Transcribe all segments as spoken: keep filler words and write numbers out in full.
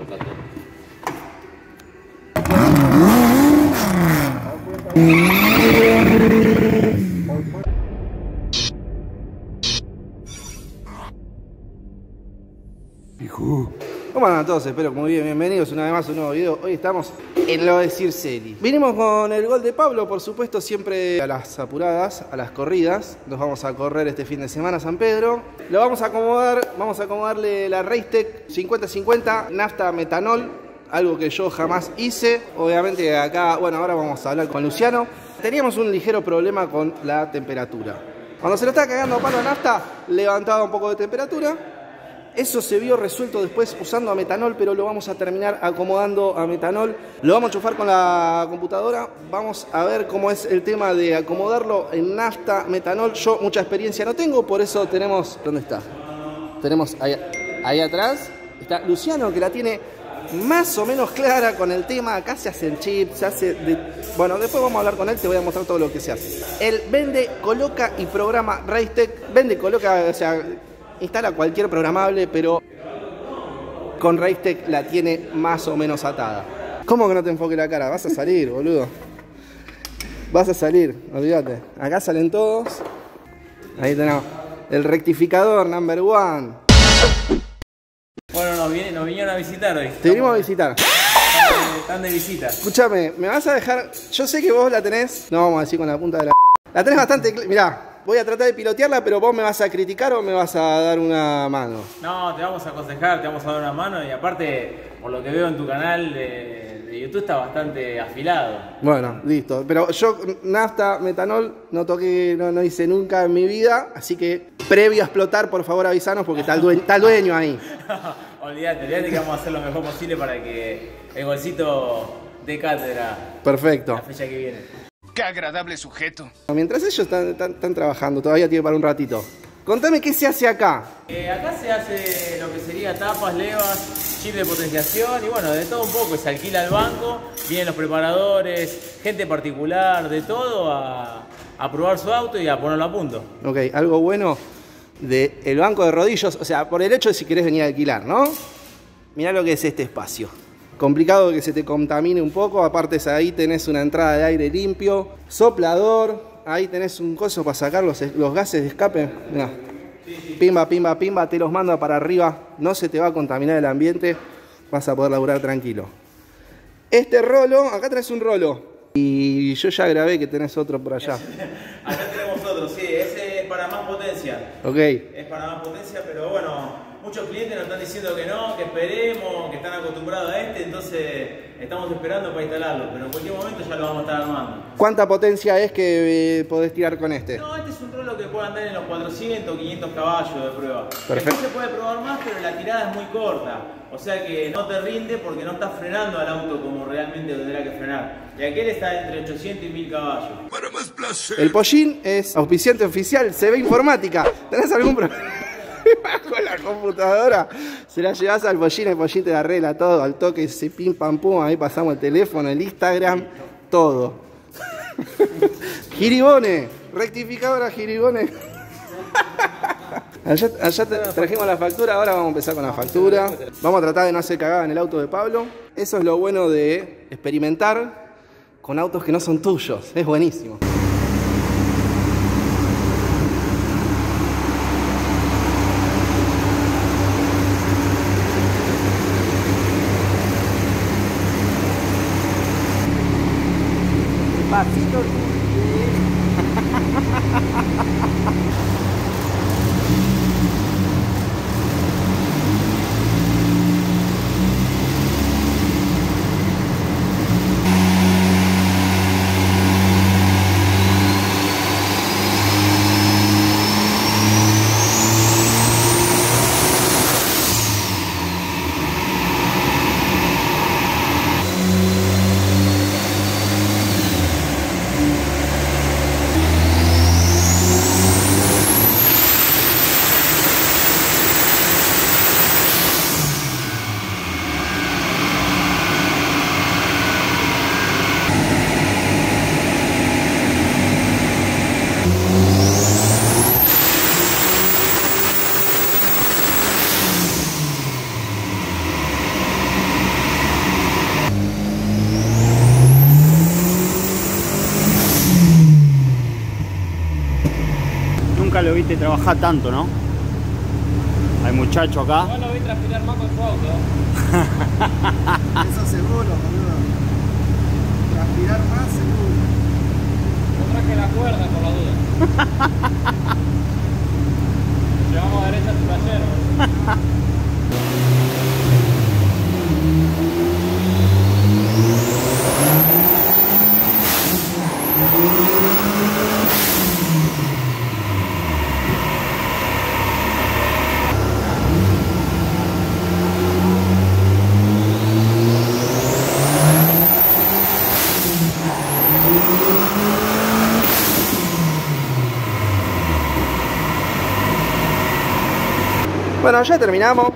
arranca todo. ¿Cómo andan todos? Espero que muy bien, bienvenidos una vez más a un nuevo video. Hoy estamos en lo de Circelli. Vinimos con el gol de Pablo, por supuesto, siempre a las apuradas, a las corridas. Nos vamos a correr este fin de semana a San Pedro. Lo vamos a acomodar, vamos a acomodarle la Racetec cincuenta cincuenta, nafta metanol, algo que yo jamás hice. Obviamente acá, bueno, ahora vamos a hablar con Luciano. Teníamos un ligero problema con la temperatura. Cuando se lo estaba cagando a palo a nafta, levantaba un poco de temperatura. Eso se vio resuelto después usando a metanol, pero lo vamos a terminar acomodando a metanol. Lo vamos a enchufar con la computadora. Vamos a ver cómo es el tema de acomodarlo en nafta, metanol. Yo mucha experiencia no tengo, por eso tenemos... ¿Dónde está? Tenemos ahí, ahí atrás. Está Luciano, que la tiene más o menos clara con el tema. Acá se hace el chip, se hace... De... Bueno, después vamos a hablar con él, te voy a mostrar todo lo que se hace. Él vende, coloca y programa Racetec. Vende, coloca, o sea... Instala cualquier programable, pero con Racetec la tiene más o menos atada. ¿Cómo que no te enfoque la cara? Vas a salir, boludo. Vas a salir, olvídate. Acá salen todos. Ahí tenemos el rectificador number one. Bueno, nos, viene, nos vinieron a visitar hoy. Te vinimos a visitar. Están de, están de visita. Escúchame, ¿me vas a dejar? Yo sé que vos la tenés. No vamos a decir con la punta de la... La tenés bastante... Mirá. Voy a tratar de pilotearla, pero vos me vas a criticar o me vas a dar una mano. No, te vamos a aconsejar, te vamos a dar una mano y aparte, por lo que veo en tu canal de, de YouTube, está bastante afilado. Bueno, listo. Pero yo nafta, metanol, no toqué, no, no hice nunca en mi vida, así que previo a explotar, por favor avisanos porque está el dueño, está el dueño ahí. No, olvídate, olvídate que vamos a hacer lo mejor posible para que el golcito dé cátedra. Perfecto. La fecha que viene. ¡Qué agradable sujeto! Mientras ellos están, están, están trabajando, todavía tiene para un ratito. Contame qué se hace acá. Eh, acá se hace lo que sería tapas, levas, chip de potenciación y bueno, de todo un poco. Se alquila el banco, vienen los preparadores, gente particular, de todo a, a probar su auto y a ponerlo a punto. Ok, algo bueno del banco de rodillos, o sea, por el hecho de si querés venir a alquilar, ¿no? Mirá lo que es este espacio. Complicado que se te contamine un poco, aparte ahí tenés una entrada de aire limpio, soplador, ahí tenés un coso para sacar los, los gases de escape. Mirá. Pimba, pimba, pimba, te los manda para arriba, no se te va a contaminar el ambiente, vas a poder laburar tranquilo. Este rolo, acá tenés un rolo, y yo ya grabé que tenés otro por allá. Acá tenemos otro, sí, ese es para más potencia. Ok. Es para más potencia, pero bueno... Muchos clientes nos están diciendo que no, que esperemos, que están acostumbrados a este, entonces estamos esperando para instalarlo, pero en cualquier momento ya lo vamos a estar armando. ¿Cuánta potencia es que eh, podés tirar con este? No, este es un rolo que puede andar en los cuatrocientos, quinientos caballos de prueba. Perfecto. Después se puede probar más, pero la tirada es muy corta, o sea que no te rinde porque no estás frenando al auto como realmente tendrá que frenar. Y aquel está entre ochocientos y mil caballos. Para más placer. El Pollín es auspiciante oficial, C B Informática. ¿Tenés algún problema? Con la computadora se la llevas al Pollín, el Pollín te la arregla todo al toque, ese pim pam pum, ahí pasamos el teléfono, el Instagram, todo. Giribone, rectificadora Giribone. Allá, allá te trajimos la factura, ahora vamos a empezar con la factura. Vamos a tratar de no hacer cagada en el auto de Pablo. Eso es lo bueno de experimentar con autos que no son tuyos, es buenísimo. Pasito. nunca lo viste trabajar tanto, ¿no? Hay muchacho acá. No lo vi transpirar más con su auto. Eso seguro, boludo. Transpirar más seguro. Yo traje la cuerda por la duda. Llevamos derecha a su taller. Bueno, ya terminamos.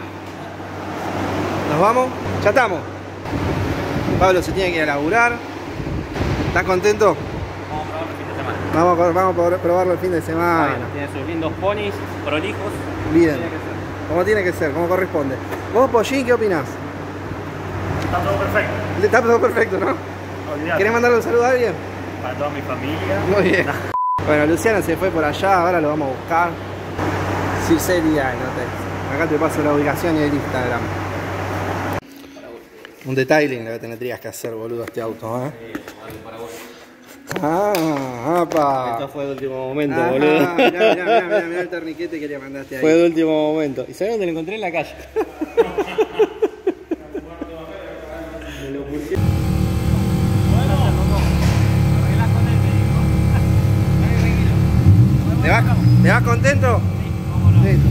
Nos vamos. Ya estamos. Pablo se tiene que ir a laburar. ¿Estás contento? Vamos a probar el fin de semana. Vamos a, vamos a probarlo el fin de semana. Bueno, tiene sus lindos ponis, prolijos. Bien. Tiene que ser. Como tiene que ser, como corresponde. ¿Vos, Pollín, qué opinás? Está todo perfecto. Está todo perfecto, ¿no? Olvidate. ¿Querés mandarle un saludo a alguien? Para toda mi familia. Muy bien. Bueno, Luciano se fue por allá, ahora lo vamos a buscar. Circelia, no te... Acá te paso la ubicación y el Instagram. Un detailing lo que tendrías que hacer, boludo, este auto, ¿eh? Ah, apa. Esto fue de último momento, Ah, boludo. mirá, mirá, mirá, mirá, mirá el torniquete que le mandaste ahí. Fue de último momento. ¿Y sabes dónde lo encontré? En la calle. Me lo puse. ¿Te vas, ¿Te vas contento? Listo.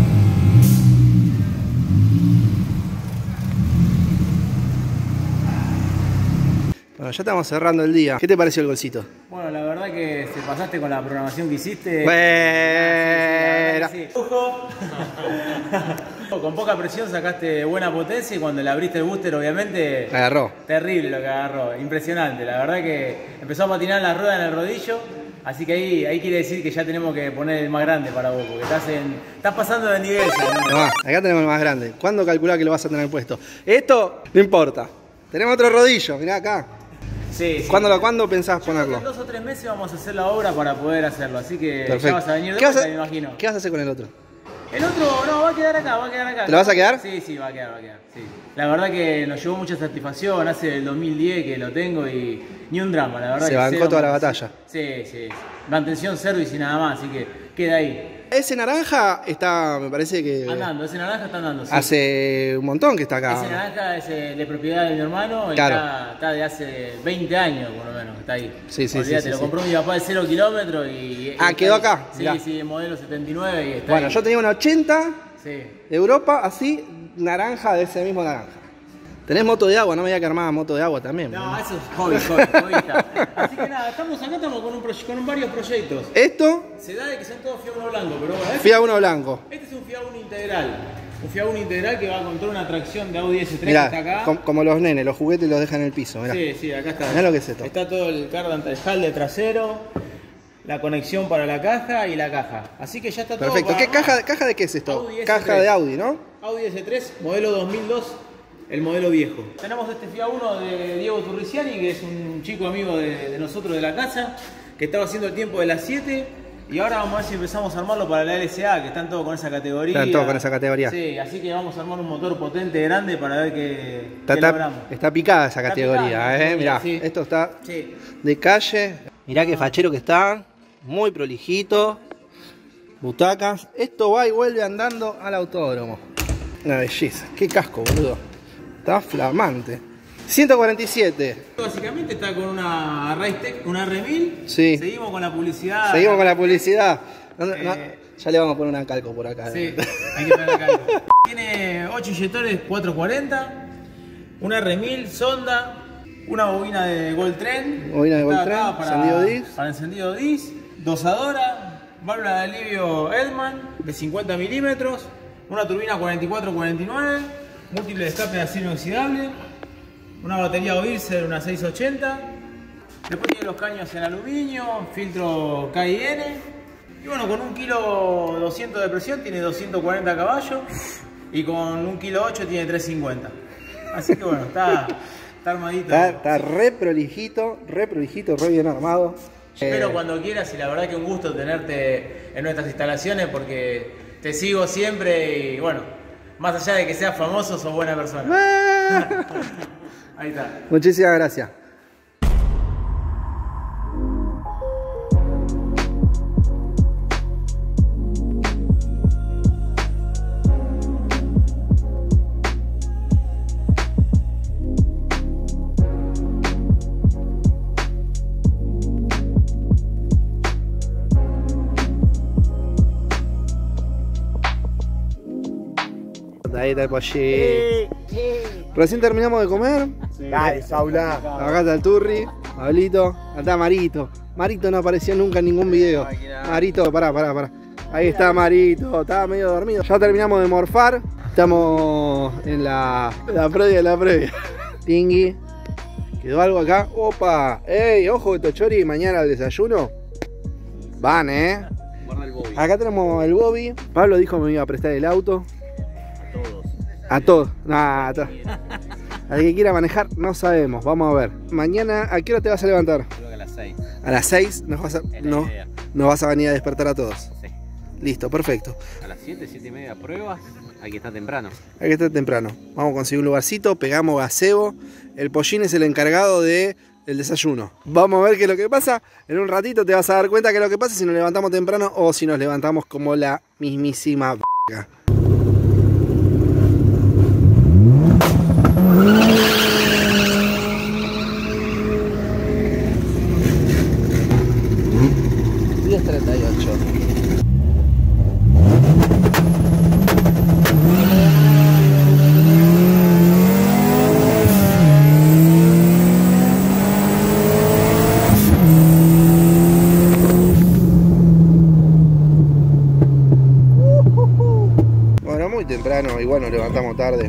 Bueno, ya estamos cerrando el día. ¿Qué te pareció el golcito? Bueno, la verdad que te pasaste con la programación que hiciste. Bueno. Sí, sí, sí, sí. Lujo. Con poca presión sacaste buena potencia y cuando le abriste el booster, obviamente. Agarró. Terrible lo que agarró. Impresionante. La verdad que empezó a patinar la rueda en el rodillo. Así que ahí, ahí quiere decir que ya tenemos que poner el más grande para vos, porque estás, en, estás pasando de nivel. ¿No? Tomá, acá tenemos el más grande. ¿Cuándo calculás que lo vas a tener puesto? Esto no importa. Tenemos otro rodillo, mirá acá. Sí, sí. ¿Cuándo, ¿Cuándo pensás Yo ponerlo? En dos o tres meses vamos a hacer la obra para poder hacerlo, así que Perfecto. ya vas a venir de ¿Qué vas vuelta, a- me imagino. ¿Qué vas a hacer con el otro? El otro, no, va a quedar acá, va a quedar acá. ¿Te lo vas a quedar? Sí, sí, va a quedar, va a quedar. Sí. La verdad que nos llevó mucha satisfacción, hace el dos mil diez que lo tengo y ni un drama, la verdad. Se que bancó cero toda la mantención. batalla. Sí, sí, sí. Mantención service y nada más, así que queda ahí. Ese naranja está, me parece que Andando, ese naranja está andando. Sí. hace un montón que está acá. Ese naranja es eh, de propiedad de mi hermano y Claro. está, está de hace veinte años por lo menos, está ahí. Sí, sí, Olvídate, sí, sí, lo sí. compró mi papá de cero kilómetros y... Ah, y quedó está ahí. acá, Sí, mirá. sí, modelo setenta y nueve y está Bueno, ahí. yo tenía un ochenta Sí. de Europa, así, naranja de ese mismo naranja. Tenés moto de agua, no me diga que armaba moto de agua también. No, ¿no? eso es hobby, hobby, hobbyista. Así que nada, estamos acá, estamos con, un proye- con varios proyectos. Esto, Se da de que sean todos Fiat Uno blanco, pero bueno, este, Fiat Uno blanco. este es un Fiat Uno integral. Un Fiat Uno integral que va con toda una tracción de Audi S tres Mirá, que está acá. com- como los nenes, los juguetes los dejan en el piso, mirá. Sí, sí, acá está. Mirá lo que es esto. Está todo el cardan el de trasero, la conexión para la caja y la caja. Así que ya está todo. Perfecto. para ¿Qué armar. caja, caja de qué es esto? Audi S tres. Caja de Audi, ¿no? Audi S tres, modelo dos mil dos, el modelo viejo. Tenemos este Fiat Uno de Diego Turriciani, que es un chico amigo de, de nosotros de la casa, que estaba haciendo el tiempo de las siete. Y ahora vamos a ver si empezamos a armarlo para la L S A, que están todos con esa categoría. Están todos con esa categoría. Sí, así que vamos a armar un motor potente, grande, para ver qué, Está, qué está- logramos. está picada esa Está categoría, picada, ¿eh? sí, Mirá, sí. esto está Sí. de calle. Mirá qué fachero que está. Muy prolijito. Butacas. Esto va y vuelve andando al autódromo. Una belleza. Qué casco, boludo. Está flamante. ciento cuarenta y siete. Básicamente está con una Racetech, una R mil. Sí. Seguimos con la publicidad. Seguimos con la publicidad. No, no, Eh, ya le vamos a poner una calco por acá. Sí, hay que poner acá. Tiene ocho inyectores cuatrocientos cuarenta, una R mil, sonda, una bobina de Gold Trend. Bobina de Está Gold acá Trend, encendido D I S. Para encendido D I S, dosadora, válvula de alivio Edman de cincuenta milímetros, una turbina cuarenta y cuatro cuarenta y nueve, múltiple de escape de acero inoxidable, una batería Oirser, una seiscientos ochenta. Después tiene los caños en aluminio, filtro K I N. Y bueno, con un kilo doscientos de presión tiene doscientos cuarenta caballos. Y con un kilo ocho tiene trescientos cincuenta. Así que bueno, está, está armadito. Está, está re prolijito, re prolijito, re bien armado. Espero cuando quieras y la verdad que un gusto tenerte en nuestras instalaciones porque te sigo siempre y bueno, más allá de que seas famoso, sos buena persona. Ahí está. Muchísimas gracias. Ahí está el pollito. Recién terminamos de comer. Dale, Saula. Acá está el Turri, Pablito. Acá está Marito. Marito no apareció nunca en ningún video. Marito, pará, pará, pará. Ahí está Marito, estaba medio dormido. Ya terminamos de morfar. Estamos en la, la previa de la previa. Tingui. ¿Quedó algo acá? Opa. Ey, ojo, Tochori, mañana al desayuno. Van, eh. Acá tenemos el Bobby. Pablo dijo que me iba a prestar el auto. A todos. Nah, a todos. Al que quiera manejar, no sabemos. Vamos a ver. Mañana, ¿a qué hora te vas a levantar? Creo que a las seis. A las seis nos vas a, no, nos vas a venir a despertar a todos. Sí. Listo, perfecto. A las siete, siete y media pruebas. Hay que estar temprano. Hay que estar temprano. Vamos a conseguir un lugarcito, pegamos gazebo. El Pollín es el encargado de el desayuno. Vamos a ver qué es lo que pasa. En un ratito te vas a dar cuenta qué es lo que pasa si nos levantamos temprano o si nos levantamos como la mismísima p***. diez treinta y ocho. Bueno, muy temprano, igual nos levantamos tarde.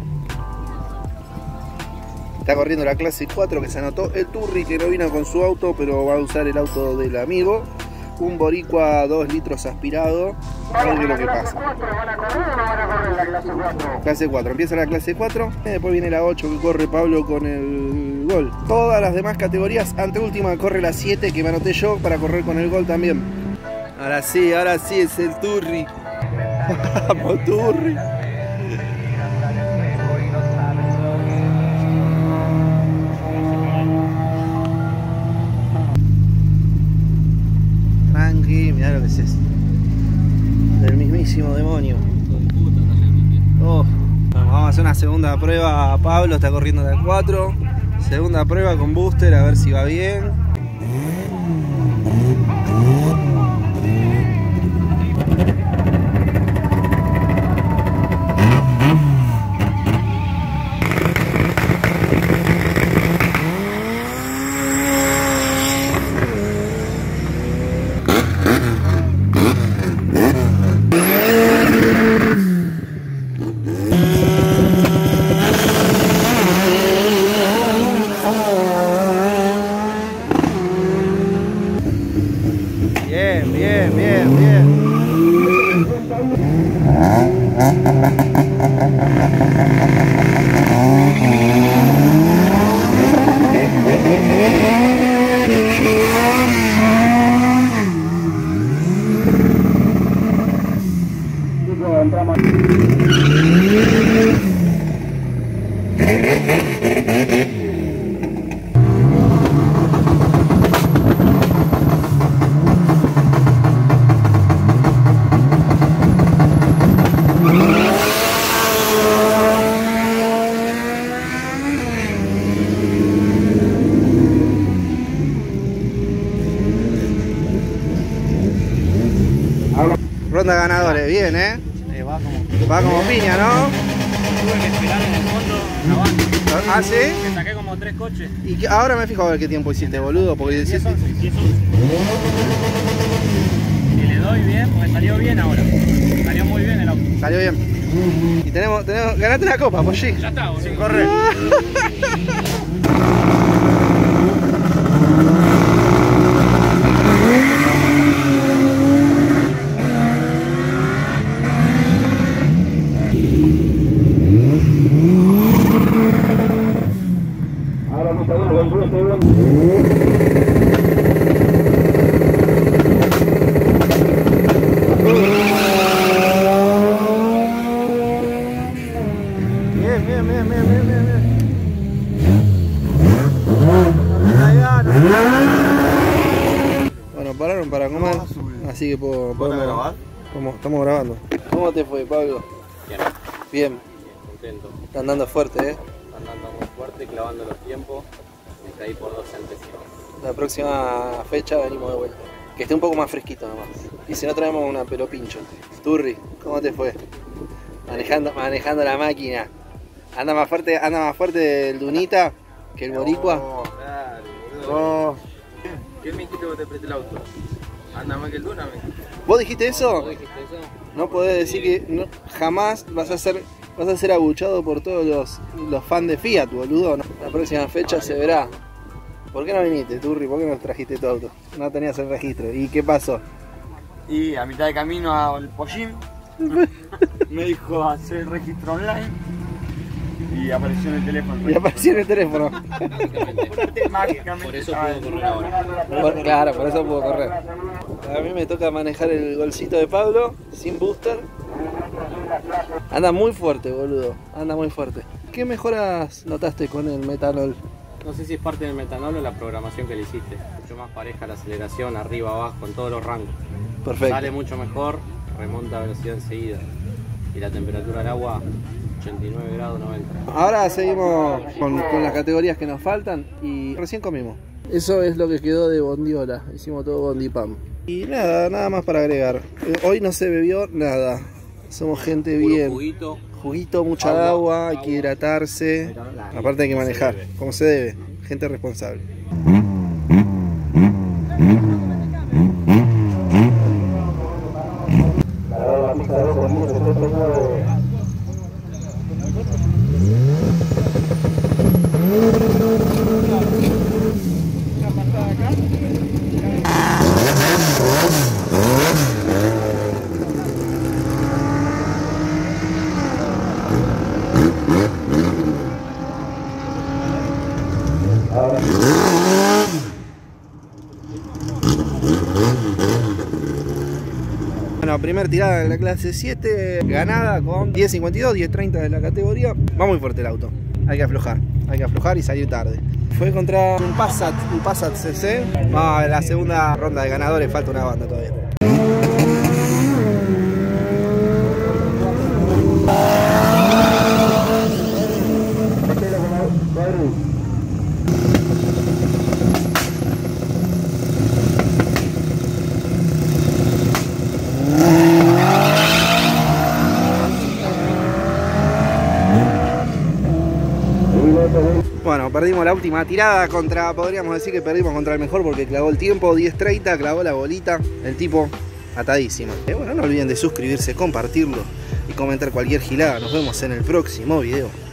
Está corriendo la clase cuatro que se anotó el Turri, que no vino con su auto, pero va a usar el auto del amigo. Un boricua dos litros aspirado. A ver qué es lo que pasa. ¿Van a correr o no van a correr la clase cuatro? Clase cuatro. Empieza la clase cuatro. Después viene la ocho que corre Pablo con el gol. Todas las demás categorías. Anteúltima corre la siete que me anoté yo para correr con el gol también. Ahora sí, ahora sí es el Turri. Vamos, Turri. Tranqui, mirá lo que es eso. Del mismísimo demonio. Oh, vamos a hacer una segunda prueba. Pablo está corriendo la cuatro. Segunda prueba con booster, a ver si va bien. Bien, bien, bien, bien. Ronda ganadores, bien, ¿eh? Eh, va como. Va como piña, ¿no? Tuve que esperar en el fondo la banda. ¿Ah, sí? Me saqué como tres coches. Y que- ahora me fijo a ver qué tiempo hiciste, boludo, porque decís... diez once, diez once. Y le doy bien, porque salió bien ahora. Salió muy bien el auto. Salió bien. Y tenemos, tenemos, ganaste una copa, Pollín. Ya está, sin correr. Ahora me está dando el bien, bien, bien, bien, bien. Bueno, pararon para comer, así que puedo, podemos grabar. Estamos grabando. ¿Cómo te fue, Pablo? Bien. Bien. Contento. Está andando fuerte, ¿eh? Está andando muy fuerte, clavando los tiempos. Está ahí por dos centésimos. La próxima fecha venimos de vuelta. Que esté un poco más fresquito nomás. Y si no traemos una pelo pincho. Turri, ¿cómo te fue? Manejando, manejando la máquina. Anda más fuerte, anda más fuerte el Dunita que el Boricua. Oh, claro, Oh. ¿Qué me dijiste vos te presté el auto? Anda más que el Duna, me. ¿Vos dijiste eso? ¿Vos dijiste eso? No podés decir que no, jamás vas a ser vas a ser abuchado por todos los, los fans de Fiat, boludo. La próxima fecha se verá. ¿Por qué no viniste, Turri? ¿Por qué no trajiste tu auto? No tenías el registro. ¿Y qué pasó? Y a mitad de camino al Pollín me dijo hacer el registro online y apareció en el teléfono. Y apareció en el teléfono. Mágicamente. Por eso puedo correr ahora. Por- claro, por eso puedo correr. A mí me toca manejar el golcito de Pablo, sin booster. Anda muy fuerte, boludo. Anda muy fuerte. ¿Qué mejoras notaste con el metanol? No sé si es parte del metanol o la programación que le hiciste. Mucho más pareja la aceleración, arriba, abajo, en todos los rangos. Perfecto. Sale mucho mejor, remonta a velocidad enseguida. Y la temperatura del agua, ochenta y nueve grados, noventa. Ahora seguimos con, con las categorías que nos faltan y recién comimos. Eso es lo que quedó de bondiola. Hicimos todo bondipam. Y nada, nada más para agregar. Eh, Hoy no se bebió nada. Somos gente Puro bien. juguito. Juguito, mucha Agua, agua, hay agua. que hidratarse. Aparte hay que manejar, como se debe. Gente responsable. Bueno, primer tirada de la clase siete, ganada con diez cincuenta y dos, diez treinta de la categoría. Va muy fuerte el auto, hay que aflojar, hay que aflojar y salir tarde. Fue contra un Passat, un Passat C C. Vamos a la segunda ronda de ganadores, falta una banda todavía. Bueno, perdimos la última tirada contra, podríamos decir que perdimos contra el mejor porque clavó el tiempo, diez treinta, clavó la bolita, el tipo atadísimo. Eh, bueno, no olviden de suscribirse, compartirlo y comentar cualquier gilada. Nos vemos en el próximo video.